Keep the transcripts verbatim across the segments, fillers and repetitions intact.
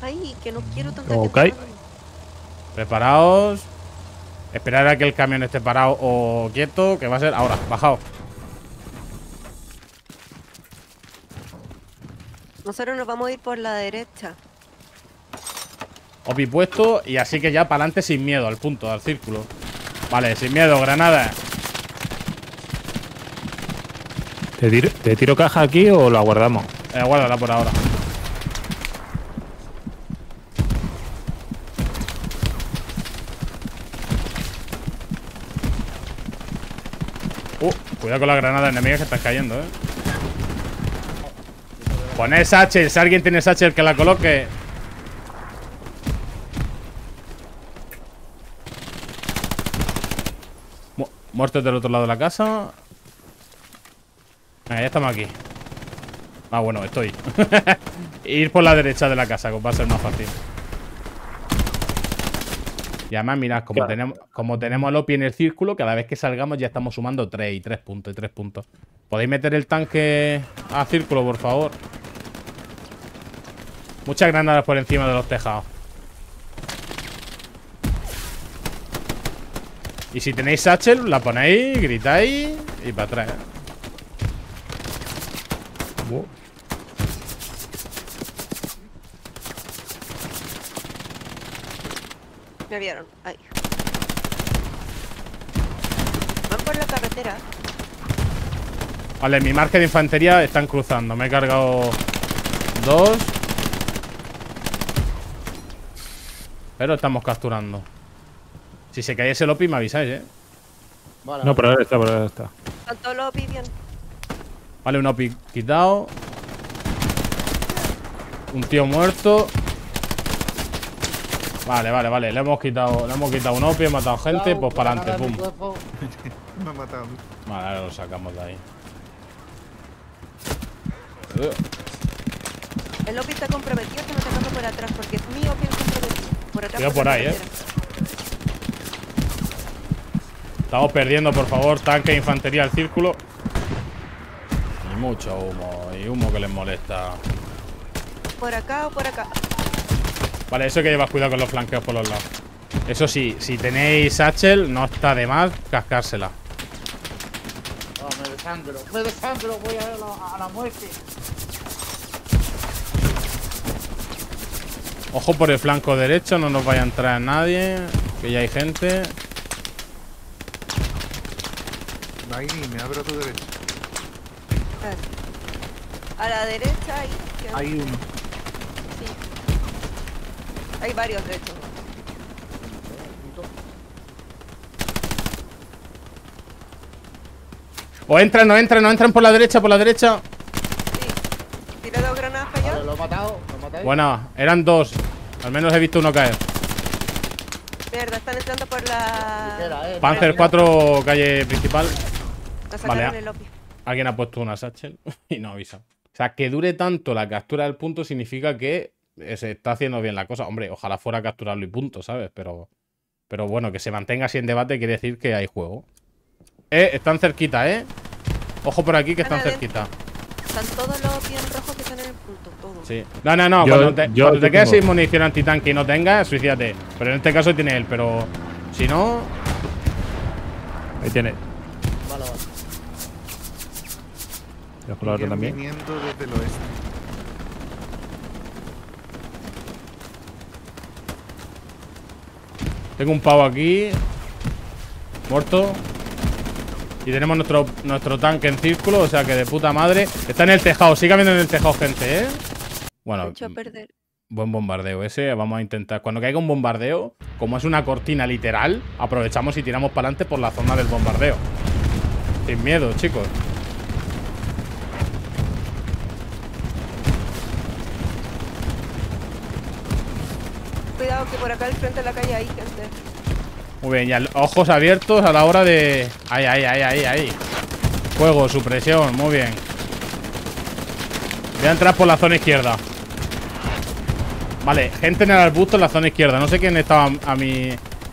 Ay, que no quiero tanta Ok. gente. Preparaos. Esperar a que el camión esté parado o quieto, que va a ser ahora. Bajado. Nosotros nos vamos a ir por la derecha. Opi puesto y así que ya para adelante sin miedo, al punto, al círculo. Vale, sin miedo, granada. ¿Te tiro, ¿Te tiro caja aquí o la guardamos? Eh, guárdala por ahora. Uh, cuidado con las granadas enemigas que están cayendo, eh. Poned Satchel, si alguien tiene Satchel que la coloque. Mu Muertos del otro lado de la casa. Venga, ya estamos aquí. Ah, bueno, estoy. Ir por la derecha de la casa, que va a ser más fácil. Y además, mirad, como, Claro. tenemos, como tenemos al Opi en el círculo, cada vez que salgamos ya estamos sumando tres y tres puntos y tres puntos. ¿Podéis meter el tanque a círculo, por favor? Muchas granadas por encima de los tejados. Y si tenéis satchel, la ponéis, gritáis y para atrás. Uh. Me vieron. Ahí. Van por la carretera. Vale, en mi marca de infantería están cruzando. Me he cargado dos. Pero estamos capturando. Si se cae ese Lopi me avisáis, eh. Vale, No, vale. pero ahora está, pero ahora está. Están todos los Opi bien. Vale, un Opi quitado. Un tío muerto. Vale, vale, vale. Le hemos quitado, le hemos quitado un Opi, he matado gente, Cuidado, pues para granada adelante, en mi pum. cuerpo. Me ha matado. Vale, ahora lo sacamos de ahí. El Opi está comprometido, están atacando por atrás, porque es mi Opi el comprometido. Por atrás. Cuidado por por la ahí, eh. carretera. Estamos perdiendo, por favor, tanque e infantería al círculo. Y mucho humo, y humo que les molesta. Por acá o por acá. Vale, eso hay que llevar cuidado con los flanqueos por los lados. Eso sí, si tenéis satchel, no está de más cascársela. Oh, me desangro, me desangro, voy a la, a la muerte. Ojo por el flanco derecho, no nos vaya a entrar nadie. Que ya hay gente. Ahí, me abro a tu derecha. Espérate. A la derecha ahí. izquierda. Hay uno. Sí. Hay varios, de hecho. O entran, no entran, no entran por la derecha, por la derecha. Sí. Tira dos granadas para allá. Vale, lo he matado, lo maté. Buena, eran dos. Al menos he visto uno caer. Mierda, están entrando por la. Ligera, eh, Panzer mira. cuatro, calle principal. La sacaron Vale, el Opi. Alguien ha puesto una satchel y no avisa. O sea, que dure tanto la captura del punto significa que se está haciendo bien la cosa. Hombre, ojalá fuera capturarlo y punto, ¿sabes? Pero, pero bueno, que se mantenga así en debate quiere decir que hay juego. Eh, están cerquita, ¿eh? Ojo por aquí que están Están cerquita. Están todos los Opi en rojo que están en el punto. Todos. Sí. No, no, no. Yo- cuando te, yo cuando te tengo. quedes sin munición antitanque y no tengas, suicídate. Pero en este caso tiene él, pero si no. Ahí tiene. Vale, vale. Dejo la otra Siguen también. viniendo desde el oeste. Tengo un pavo aquí. Muerto. Y tenemos nuestro, nuestro tanque en círculo, o sea que de puta madre. Está en el tejado, sigue habiendo en el tejado gente, ¿eh? Bueno, Hecho a perder. buen bombardeo ese. Vamos a intentar. Cuando caiga un bombardeo, como es una cortina literal, aprovechamos y tiramos para adelante por la zona del bombardeo. Sin miedo, chicos. Cuidado que por acá al frente de la calle hay gente. Muy bien, ya ojos abiertos a la hora de... Ahí, ahí, ahí, ahí, ahí. Fuego, supresión, muy bien. Voy a entrar por la zona izquierda. Vale, gente en el arbusto en la zona izquierda. No sé quién estaba a mi...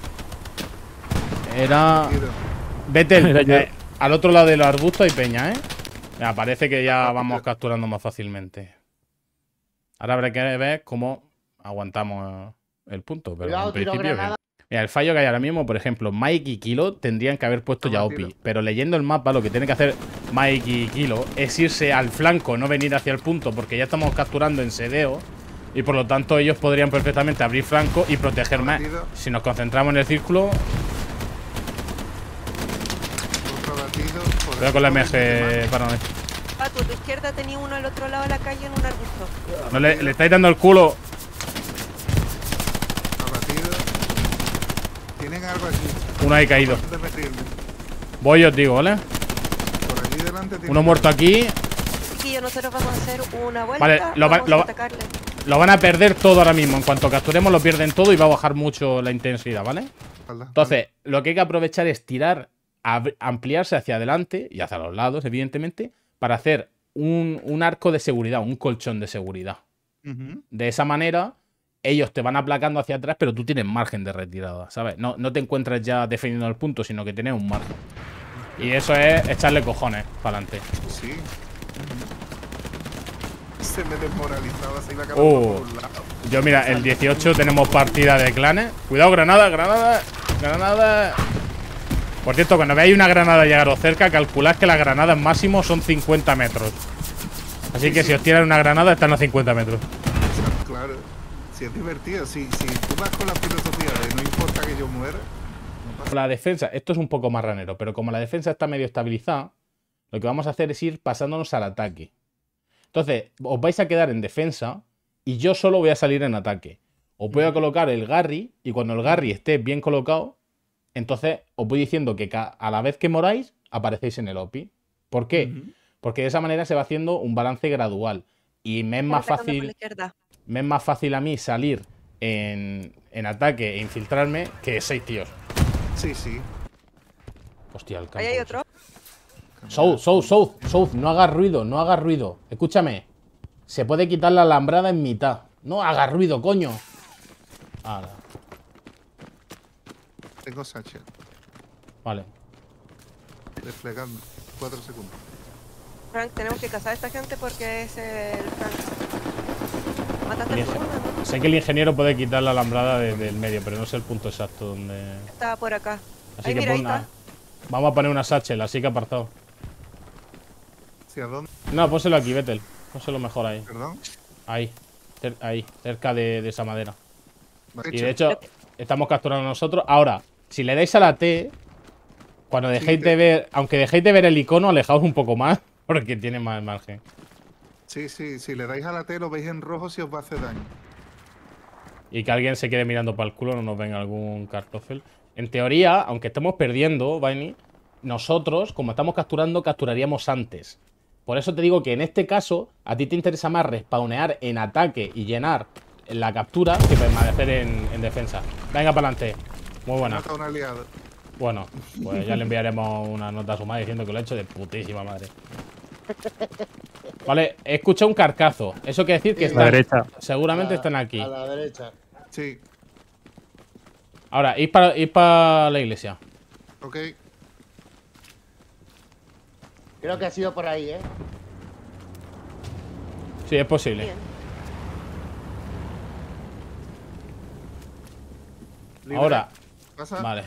Era... Vete Era yo. eh, al otro lado del arbusto hay peña, ¿eh? Ya, parece que ya vamos capturando más fácilmente. Ahora habrá que ver cómo... aguantamos el punto. Pero Cuidado, en tiro principio, granada. bien. Mira, el fallo que hay ahora mismo, por ejemplo, Mike y Kilo tendrían que haber puesto ya O P I. Pero leyendo el mapa, lo que tiene que hacer Mike y Kilo es irse al flanco, no venir hacia el punto, porque ya estamos capturando en sedeo. Y por lo tanto, ellos podrían perfectamente abrir flanco y proteger más. Si nos concentramos en el círculo. Cuidado con la M G para no. Ah, tú a tu izquierda tenía uno al otro lado de la calle en un arbusto. No le, le estáis dando el culo. Abatido. Tienen algo aquí. Uno ahí caído. ¿Dónde meterme? Voy, os digo, ¿vale? Por allí delante tienen- Uno muerto aquí. Chiquillos, nosotros vamos a hacer una vuelta. Vale, lo va- vamos lo a va- atacarle. Lo van a perder todo ahora mismo. En cuanto capturemos, lo pierden todo y va a bajar mucho la intensidad, ¿vale? Espalda. Entonces, lo que hay que aprovechar es tirar, ab- ampliarse hacia adelante y hacia los lados, evidentemente, para hacer un, un arco de seguridad, un colchón de seguridad. Ujú. De esa manera, ellos te van aplacando hacia atrás, pero tú tienes margen de retirada, ¿sabes? No, no te encuentras ya defendiendo el punto, sino que tienes un margen. Y eso es echarle cojones para adelante. Sí. Ujú. Se me desmoralizaba, se iba acabando Oh. por un lado. Yo, mira, el dieciocho tenemos partida de clanes. Cuidado, granada, granada, granada. Por cierto, cuando veáis una granada llegaros cerca, calculad que las granadas máximo son cincuenta metros. Así que si os tiran una granada, están a cincuenta metros. Claro. Si es divertido, si, si tú vas con la filosofía de no importa que yo muera, no pasa. La defensa, esto es un poco más ranero, pero como la defensa está medio estabilizada, lo que vamos a hacer es ir pasándonos al ataque. Entonces, os vais a quedar en defensa y yo solo voy a salir en ataque. Os voy a colocar el Garry y cuando el Garry esté bien colocado, entonces os voy diciendo que ca- a la vez que moráis, aparecéis en el O P I. ¿Por qué? Ujú. Porque de esa manera se va haciendo un balance gradual. Y me es más Atacando por la fácil, izquierda. me es más fácil a mí salir en, en ataque e infiltrarme que seis tíos. Sí, sí. Hostia, el campo. Ahí hay otro. South, South, South, South, no hagas ruido, no hagas ruido. Escúchame. Se puede quitar la alambrada en mitad. No hagas ruido, coño. Ala, Tengo Sacha. vale. Desplegando. Cuatro segundos. Frank, tenemos que cazar a esta gente porque es el Frank. Mataste El el ingen- segundo, ¿no? Sé que el ingeniero puede quitar la alambrada de- del medio, pero no sé el punto exacto donde. Estaba por acá. Así Ahí, que mira, ahí pon una- está. Vamos a poner una satchel, así que apartado. ¿Hacia dónde? No, pónselo aquí, Vettel. Pónselo mejor ahí. Perdón. Ahí. cer- ahí, cerca de, de esa madera. Vale. Y de hecho, estamos capturando nosotros. Ahora, si le dais a la T, cuando dejéis te- de ver, aunque dejéis de ver el icono, alejaos un poco más, porque tiene más margen. Sí, sí, si le dais a la T lo veis en rojo si os va a hacer daño. Y que alguien se quede mirando para el culo, no nos venga algún cartofel. En teoría, aunque estemos perdiendo, Vaini, nosotros, como estamos capturando, capturaríamos antes. Por eso te digo que en este caso, a ti te interesa más respawnear en ataque y llenar la captura que permanecer en, en defensa. Venga para adelante. Muy buena. Mata a un aliado. Bueno, pues ya le enviaremos una nota a su madre diciendo que lo ha hecho de putísima madre. Vale, he escuchado un carcazo. Eso quiere decir que Sí. A la están. derecha. Seguramente A- están aquí. A la derecha. Sí, Ahora, ir para ir para la iglesia. ok. Creo que ha sido por ahí, ¿eh? Sí, es posible. Bien. Libre. Ahora, Pasa. vale.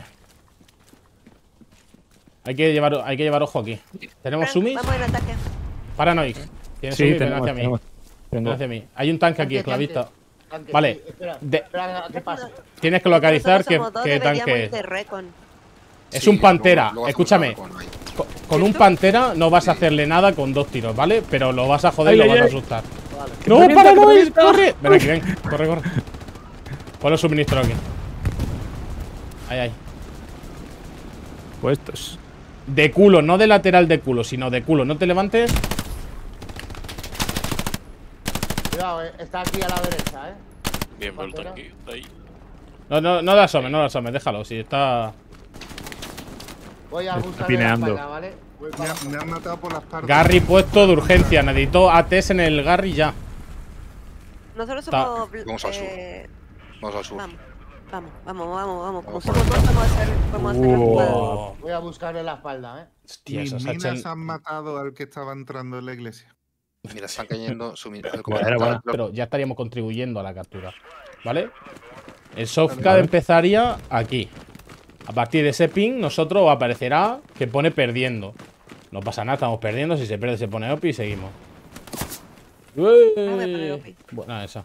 Hay que llevar, hay que llevar ojo aquí. ¿Tenemos Frank, sumis? Vamos en ataque. Paranoic. ¿Tienes Sí, sumis? Ven tenemos, hacia mí. tenemos. Ven Tengo. hacia mí. Hay un tanque aquí, Tanque, esclavista. tanque. Tanque, Vale. sí, espera, De- espera, ¿qué pasa? Tienes que localizar Nosotros qué, somos dos, qué deberíamos tanque ir es. de recon. Es Sí, un pantera. luego- luego hacemos Escúchame. la recon ahí. Con, con un pantera no vas a hacerle nada con dos tiros, ¿vale? Pero lo vas a joder Ay, y lo ay, vas a ay. asustar. Vale. ¡No, revienta, para, que no! revienta! ¡Corre! Ven aquí, ven. Corre, corre. Pon los suministros aquí. Ahí, ahí. Puestos. De culo, no de lateral de culo, sino de culo. No te levantes. Cuidado, eh, está aquí a la derecha, ¿eh? Bien, pero el Pantera. tanque está ahí. No, no, no le asomes, no le asomes. Déjalo, si está. Voy a Está buscar la pineando. espalda, ¿vale? Voy Me, para- ha- me han matado por las partes. Garry puesto de urgencia. Necesito A Ts en el Garry ya. Nosotros Ta- somos. bl- Vamos al sur. eh, Vamos al sur. Vamos, vamos, vamos, vamos, vamos. Como Vamos somos por dos, vamos a hacer, vamos a hacer la jugada. Oh, Voy a buscarle la espalda, ¿eh? hostia, Mis esos minas Satchel- han matado al que estaba entrando en la iglesia. Mira, están cayendo. Sumi- Bueno, bueno. Pero ya estaríamos contribuyendo a la captura. ¿vale? El softcad empezaría aquí. A partir de ese ping, nosotros aparecerá que pone perdiendo. No pasa nada, estamos perdiendo. Si se pierde, se pone O P y seguimos. Uy. Buena esa.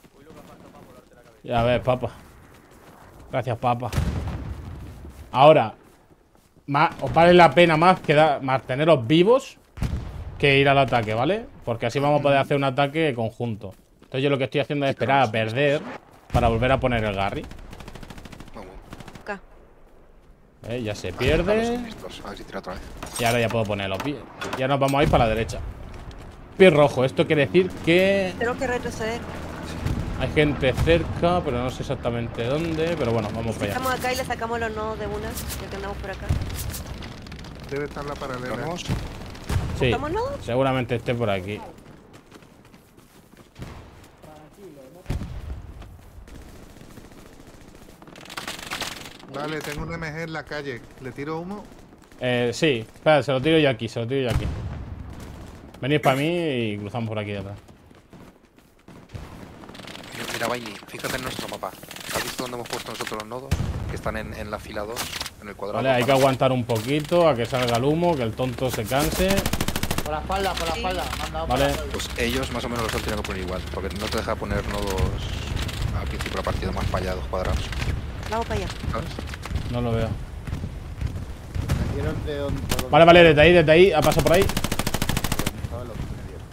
Ya ves, papa. Gracias, papa. Ahora, más, os vale la pena más quedar, manteneros vivos que ir al ataque, ¿vale? Porque así vamos a poder hacer un ataque conjunto. Entonces yo lo que estoy haciendo es esperar a perder para volver a poner el Garry. ¿Eh? Ya se pierde. A ver si tira otra vez. Y ahora ya puedo poner los pies. Ya nos vamos a ir para la derecha. Pie rojo, esto quiere decir que Tengo que retroceder. hay gente cerca, pero no sé exactamente dónde. Pero bueno, vamos para allá. Estamos acá y le sacamos los nodos de una, ya que andamos por acá. Debe estar la paralela. ¿Vamos? Sí, ¿Buscamos nodos? seguramente esté por aquí. Vale, tengo un M G en la calle. ¿Le tiro humo? Eh, sí, espera, se lo tiro yo aquí, se lo tiro yo aquí. Venid para mí y cruzamos por aquí detrás. Mira, mira, Baini, fíjate en nuestro mapa. ¿Has visto dónde hemos puesto nosotros los nodos? Que están en, en la fila dos, en el cuadrado. Vale, hay que aguantar un poquito a que salga el humo, que el tonto se canse. Por la espalda, por la espalda. Me han dado por Vale. la espalda. Pues ellos más o menos los han tenido que poner igual, porque no te deja poner nodos al principio de la partida más fallados, cuadrados. Vamos para allá. ¿Sabes? No lo veo. Me dieron de donde. por donde- Vale, vale, desde ahí, desde ahí, ha pasado por ahí. estaba lo que me dieron.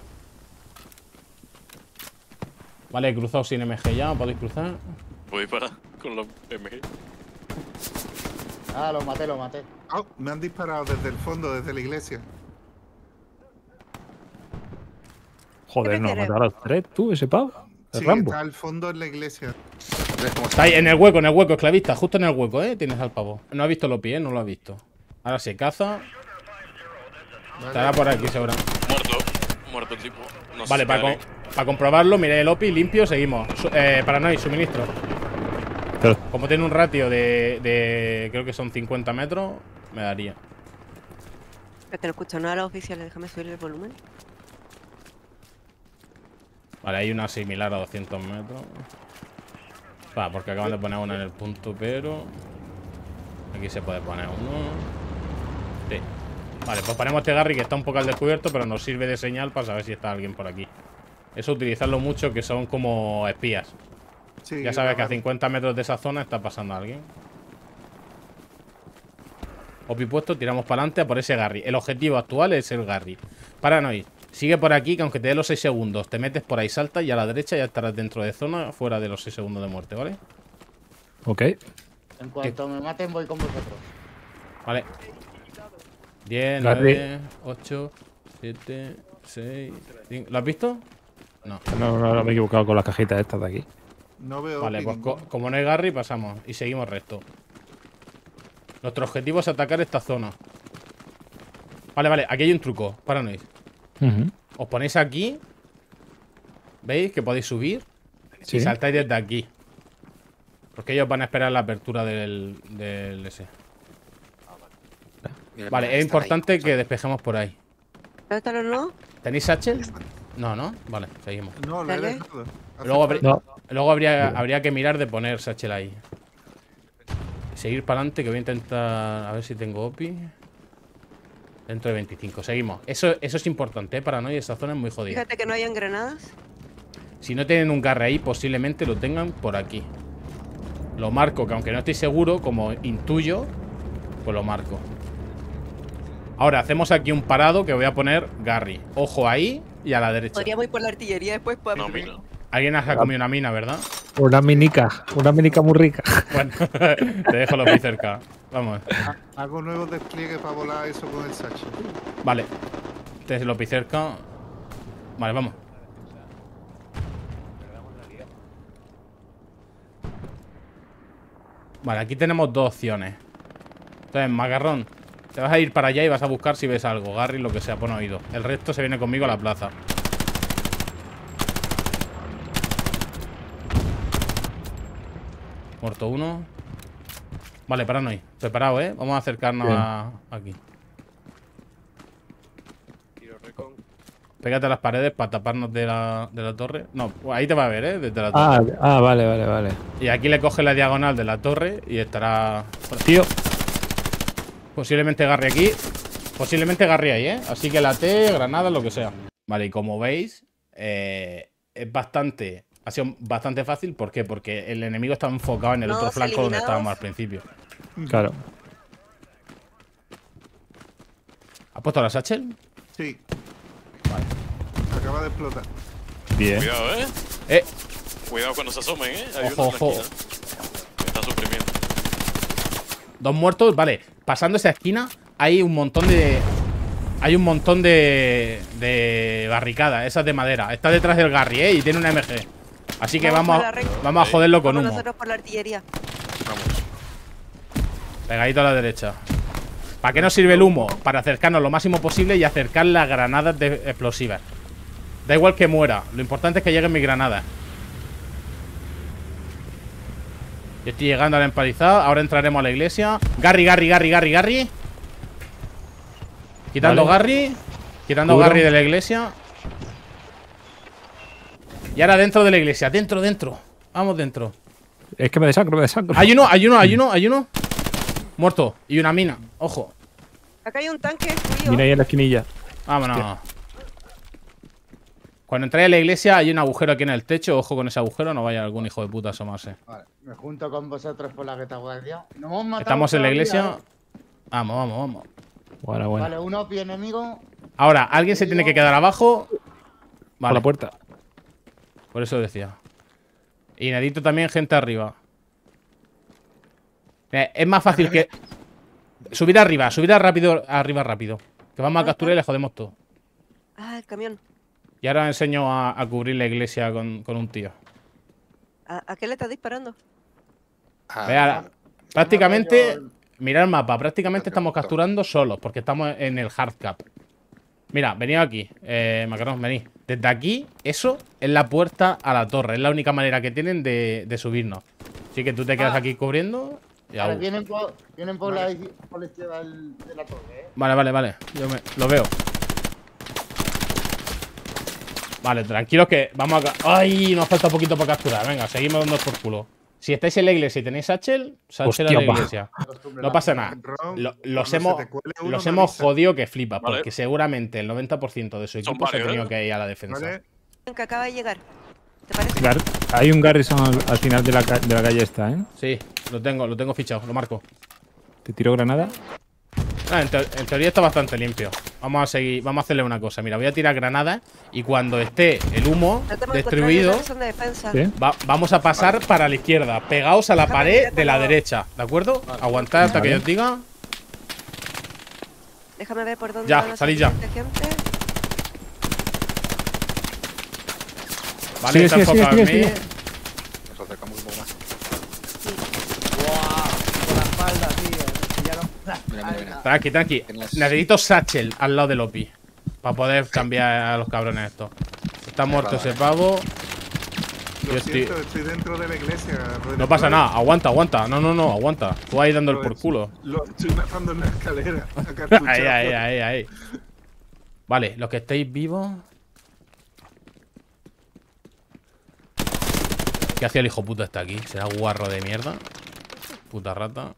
Vale, he cruzado sin M G ya, podéis cruzar. Voy para con los M G. Ah, lo maté, lo maté. Oh, me han disparado desde el fondo, desde la iglesia. Joder, ¿Qué nos prefieres? mataron a los tres, tú, ese pavo. El Sí, Rambo. está al fondo en la iglesia. ¿Ves cómo Está ahí, en el hueco, en el hueco, esclavista, justo en el hueco, ¿eh? Tienes al pavo. No ha visto los pies, no lo ha visto. Ahora se caza. Estará por aquí, seguro. Muerto. Muerto el tipo. No sé Vale, si para, caeré. com- para comprobarlo, miré el O P I limpio, seguimos. Su- eh, Paranoid, suministro. Pero, Como tiene un ratio de, de. Creo que son cincuenta metros, me daría. Que te lo escucho, no a los oficiales, déjame subir el volumen. Vale, hay una similar a doscientos metros. Va, porque acaban de poner una en el punto, pero. Aquí se puede poner uno. Sí. Vale, pues ponemos este Garry que está un poco al descubierto, pero nos sirve de señal para saber si está alguien por aquí. Eso utilizarlo mucho, que son como espías. Sí, Ya sabes que a vale. cincuenta metros de esa zona está pasando alguien. O P I puesto, tiramos para adelante a por ese Garry. El objetivo actual es el Garry. Paranoid, sigue por aquí, que aunque te dé los seis segundos, te metes por ahí, saltas y a la derecha ya estarás dentro de zona, fuera de los seis segundos de muerte, ¿vale? ok. En cuanto me maten, voy con vosotros. Vale. diez, Garry. nueve, ocho, siete, seis, cinco. ¿Lo has visto? No. No, no, no me he equivocado con las cajitas estas de aquí. No veo. Vale, Opi pues co- ninguno. como no hay Garry, pasamos y seguimos recto. Nuestro objetivo es atacar esta zona. Vale, vale, aquí hay un truco. Paranoid. Ujú. Os ponéis aquí. ¿Veis que podéis subir? Sí. Y saltáis desde aquí. Porque ellos van a esperar la apertura del, del ese. Mira, Vale, mira, es están ahí. importante que despejemos por ahí. ¿Dónde están los nodos? ¿Tenéis Satchel? No, no. Vale, seguimos. No, lo he Dale. dejado. Hace Luego, falta- habrí- No. luego habría, habría que mirar de poner Satchel ahí. Seguir para adelante, que voy a intentar. A ver si tengo O P I. Dentro de veinticinco. Seguimos. Eso, eso es importante, ¿eh? Para no ir. Esa zona es muy jodida. Fíjate que no hayan granadas. Si no tienen un Garry ahí, posiblemente lo tengan por aquí. Lo marco, que aunque no estoy seguro, como intuyo, pues lo marco. Ahora, hacemos aquí un parado que voy a poner Garry. Ojo ahí y a la derecha. Podríamos ir por la artillería después para. No, mira. Alguien ha comido una mina, ¿verdad? Una minica, una minica muy rica. Bueno, te dejo lo muy cerca. Vamos. Hago nuevos despliegues para volar eso con el Sachi. Vale. Te lo cerca. Vale, vamos. Vale, aquí tenemos dos opciones. Entonces, macarrón, te vas a ir para allá y vas a buscar si ves algo. Garry, lo que sea, pon oído. El resto se viene conmigo a la plaza. Muerto uno. Vale, Paranoid. Preparado, ¿eh? Vamos a acercarnos Bien. a... aquí. Pégate a las paredes para taparnos de la, de la torre. No, ahí te va a ver, ¿eh? Desde la torre. Ah, ah, vale, vale, vale. Y aquí le coge la diagonal de la torre y estará... Tío. Posiblemente agarre aquí. Posiblemente agarre ahí, ¿eh? Así que la T, granada, lo que sea. Vale, y como veis, eh, es bastante... Ha sido bastante fácil. ¿Por qué? Porque el enemigo está enfocado en el No, otro flanco donde eliminados. estábamos al principio. Claro. ¿Has puesto la Satchel? Sí. Vale. Acaba de explotar. Bien. Cuidado, eh. Eh, Cuidado cuando se asomen, eh. Hay Ojo, uno en la ojo. esquina. Me está suprimiendo. dos muertos. Vale, pasando esa esquina hay un montón de... Hay un montón de... De barricadas, esas de madera. Está detrás del Garry, ¿eh? Y tiene una M G. Así que Vamos vamos, por la recta. vamos a joderlo con Vamos humo. nosotros por la artillería. Vamos. Pegadito a la derecha. ¿Para qué nos sirve el humo? Para acercarnos lo máximo posible y acercar las granadas de explosivas. Da igual que muera. Lo importante es que lleguen mis granadas. Yo estoy llegando a la empalizada. Ahora entraremos a la iglesia. Garry, Garry, Garry, Garry, Garry. Quitando Vale. Garry. Quitando Cubro. Garry de la iglesia. Y ahora dentro de la iglesia. Dentro, dentro. Vamos dentro. Es que me desangro, me desangro. Hay uno, hay uno, hay uno, hay uno. Muerto. Y una mina. Ojo. Acá hay un tanque frío. Mira ahí en la esquinilla. Vámonos. Cuando entráis a la iglesia hay un agujero aquí en el techo. Ojo con ese agujero, no vaya algún hijo de puta a asomarse. Vale, me junto con vosotros por la retaguardia. Nos hemos matado Estamos en la todavía, iglesia. ¿eh? Vamos, vamos, vamos. Bueno, bueno. Vale, uno pie enemigo. Ahora, alguien se tiene que quedar abajo. Por Vale, la puerta. por eso decía. Y necesito también gente arriba. Eh, es más fácil que... Subir arriba, subir a rápido, arriba rápido. Que vamos a capturar y le jodemos todo. Ah, el camión. Y ahora os enseño a, a cubrir la iglesia con, con un tío. ¿A, a qué le estás disparando? Ah, Vea, prácticamente... rollo- Mira el mapa, prácticamente estamos Perfecto. capturando solos, porque estamos en el hard cap. Mira, venid aquí, eh, Macarón, venid. Desde aquí, eso es la puerta a la torre. Es la única manera que tienen de, de subirnos. Así que tú te quedas Ah. aquí cubriendo. Y Vale, au. vienen por, vienen por, la, por la izquierda del- de la torre, ¿eh? Vale, vale, vale. Yo me, lo veo. Vale, tranquilos que vamos a... ¡Ay! Nos falta poquito para capturar. Venga, seguimos dando por culo. Si estáis en la iglesia y tenéis Satchel, Satchel a Hostia, la va. iglesia. Costumbre, No la- pasa nada. Ron, Lo- cuando los se hemos, te cuele uno, los me hemos avisa. jodido que flipas, Vale. porque seguramente el noventa por ciento de su Son equipo se ha varios, tenido ¿eh? que ir a la defensa. Vale. Que acaba de llegar. ¿Te parece? Gar- Hay un Garrison al, al final de la, ca- de la calle esta, ¿eh? Sí, lo tengo, lo tengo fichado, lo marco. Te tiro granada. Ah, en, teo- en teoría está bastante limpio. Vamos a seguir, vamos a hacerle una cosa. Mira, voy a tirar granadas y cuando esté el humo Tratemos de destruido, encontrar son de defensa. ¿Sí? va- vamos a pasar para la izquierda, pegados a la Déjame pared mirarte de la todo. derecha, ¿de acuerdo? Aguantad hasta que Vale. yo os diga. Déjame ver por dónde Ya, van a salid salir ya. esta gente. Vale, Sigue, está sigue, sigue, enfocado en sigue, mí. sigue. Nos acercamos un poco más. Buah, por la espalda, tío. Ya no- Mira, mira, mira. Tranqui, tranqui. Tienes- Necesito Satchel al lado del O P I para poder cambiar a los cabrones estos. Está muerto ese pavo. Lo Yo estoy- siento, estoy dentro de la iglesia. No pasa nada, aguanta, aguanta. No, no, no, aguanta. Tú ahí dando el por culo. Lo estoy matando en la escalera. a cartuchazo. Ahí, ahí, ahí, ahí. Vale, los que estéis vivos. ¿Qué hacía el hijo puta este aquí? ¿Será guarro de mierda? Puta rata.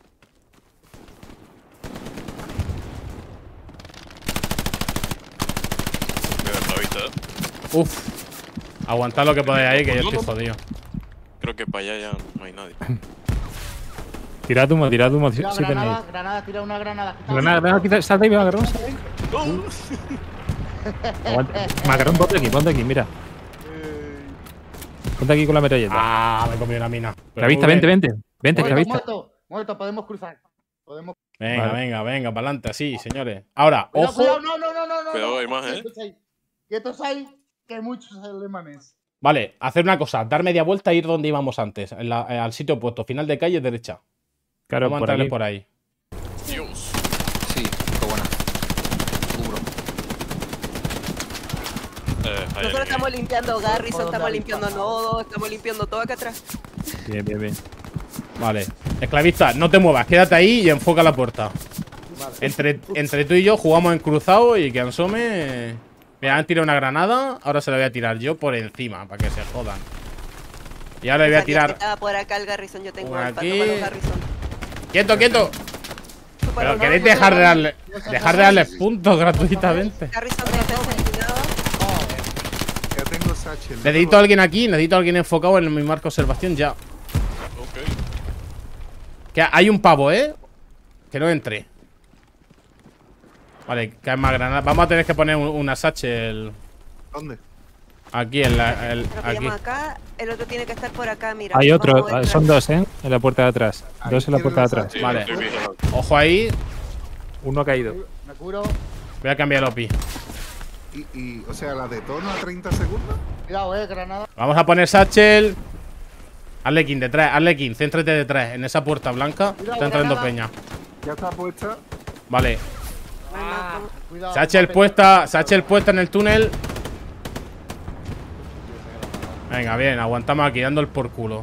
Me da la vista, eh. Uf. Aguantad lo que podáis ahí, que yo estoy jodido. Creo que para allá ya no hay nadie. Tirad humo, tirad humo. Si, Tira si tenéis. granada, granada, tira una granada. Granada, granada, quita, sal de ahí, Macarón. sal de ahí. Aguanta. Macarón, ponte aquí, ponte aquí, mira. Ponte aquí con la metralleta. Ah, me comí una mina. Pero Clavista, muy vente, bien. vente. Vente, Muerto, clavista. muerto, muerto, podemos cruzar. Podemos. Venga, Vale. venga, venga, para adelante, así, señores. Ahora, Cuidado, ojo. cuidado, no, no, no, no, no. Cuidado, no. hay más, ¿eh? Quietos ahí. Quietos ahí, que hay muchos alemanes. Vale, hacer una cosa, dar media vuelta e ir donde íbamos antes, en la- eh, al sitio opuesto, final de calle derecha. Claro, Vamos a por entrarle aquí. por ahí. Dios. Sí, qué buena. Cubro. Eh, ahí, Nosotros ahí, estamos limpiando Garrison, ¿Por dónde estamos habéis limpiando pasado? nodos, estamos limpiando todo acá atrás. Bien, bien, bien. Vale. Esclavista, no te muevas, quédate ahí y enfoca la puerta. Vale. Entre, entre tú y yo jugamos en cruzado y que asome. Mira, han tirado una granada. Ahora se la voy a tirar yo por encima, para que se jodan. Y ahora le voy a Sabía que tirar. estaba por acá el Garrison, yo tengo Una el aquí. pato para los Garrison. ¡Quieto, quieto! Tú para Pero los queréis Garrison. dejar de darle, dejar de darles puntos gratuitamente. Garrison de defensa eliminado. Ya tengo Satchel. Necesito a alguien aquí, necesito a alguien enfocado en mi marco observación ya. Ok. Que hay un pavo, ¿eh? Que no entre. Vale, que hay más granadas. Vamos a tener que poner un- una satchel ¿Dónde? aquí en la. el- Lo aquí. pillamos acá, el otro tiene que estar por acá, mira. Hay otro, Vamos a ver. son dos, ¿eh? En la puerta de atrás. Ahí Dos en la tiene puerta de la atrás. Satchel. Vale. Estoy vigilando. Ojo ahí. Uno ha caído. Me curo. Voy a cambiar el O P I. Y, y, o sea, la detono a treinta segundos. Cuidado, eh, granada. Vamos a poner satchel. Arlequín, detrás, Arlequín, céntrate detrás. En esa puerta blanca. Está entrando granada. peña. Ya está puesta. Vale. Ah, cuidado. Satchel puesta, Satchel puesta en el túnel. Venga, bien, aguantamos aquí, dando el por culo.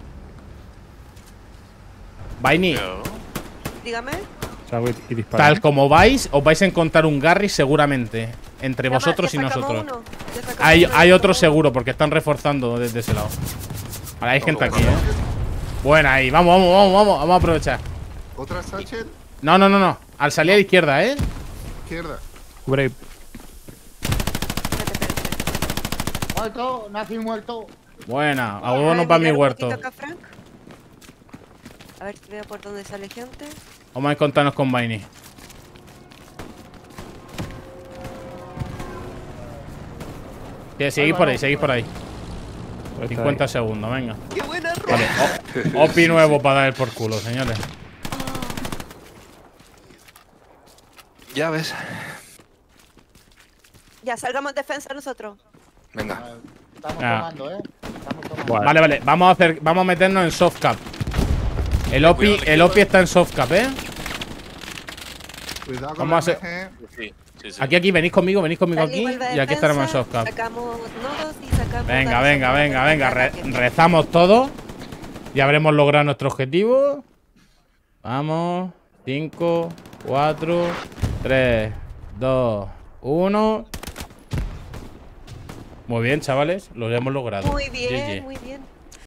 Vaini, Cuidado. Dígame. Salgo y, y disparo. tal como vais, os vais a encontrar un Garry seguramente. Entre Ya vosotros y ya sacamos nosotros. uno, ya sacamos Hay, uno, hay ya otro sacamos seguro porque están reforzando desde ese lado. Vale, hay gente aquí, Ojo, eh. Buena ahí, vamos, vamos, vamos, vamos, vamos a aprovechar. Otra Satchel. No, no, no, no. Al salir a la izquierda, eh. Izquierda. Cubre ahí. uno. Espérate, espérate. Muerto, nazi muerto. Buena, a A huevo ver, nos va mi mirar un huerto. poquito acá, Frank. A ver si veo por dónde sale gente. Vamos a encontrarnos con Vaini. Sí, seguís por ahí, seguís por ahí. Pues está cincuenta ahí. segundos, venga. ¡Qué buena ropa! Vale, o- O P I nuevo para dar el por culo, señores. Ya ves. Ya, salgamos defensa nosotros. Venga. Estamos Ah. tomando, eh. Estamos tomando. Vale. Vale, vale, vamos a hacer, vamos a meternos en soft cap. El O P I, Cuidado, el O P I está en soft cap, ¿eh? Cuidado con Vamos la a hacer- M G. Sí, sí, sí. Aquí, aquí, venís conmigo, venís conmigo Dale, aquí vuelve a y aquí defensa, estaremos en soft cap. Sacamos nodos y sacamos. Venga, Garrison venga, para venga, que venga, no re- ataquen. rezamos todo. Ya habremos logrado nuestro objetivo. Vamos, cinco, cuatro, tres, dos, uno. Muy bien, chavales, lo hemos logrado. Muy bien, G G. muy bien.